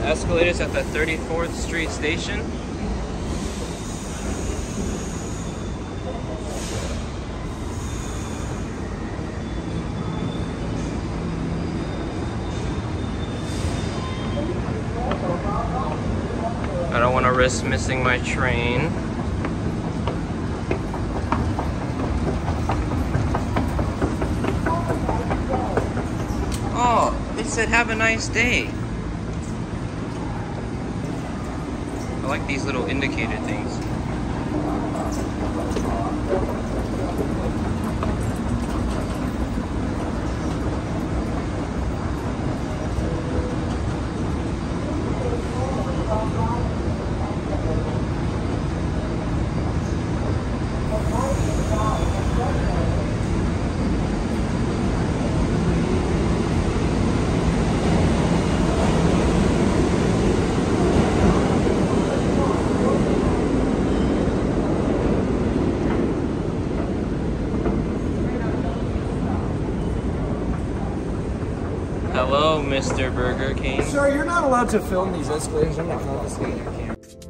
Escalators at the 34th Street station. I don't want to risk missing my train. Oh, it said have a nice day. I like these little indicator things. Hello, Mr. Burger King. Sir, you're not allowed to film these escalators. I'm not confiscating your camera.